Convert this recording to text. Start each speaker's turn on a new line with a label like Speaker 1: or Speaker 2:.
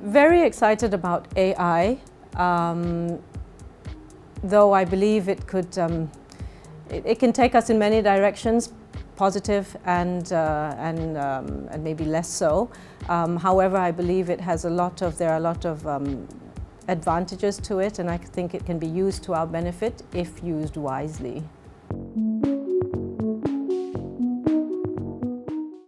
Speaker 1: very excited about AI, though I believe it could, it can take us in many directions, positive and maybe less so. However, I believe it has there are a lot of advantages to it, and I think it can be used to our benefit if used wisely.